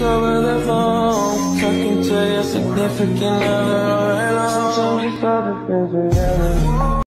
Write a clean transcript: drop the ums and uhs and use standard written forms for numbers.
over the phone, talking to your significant other right now. Tell me 5 things we have.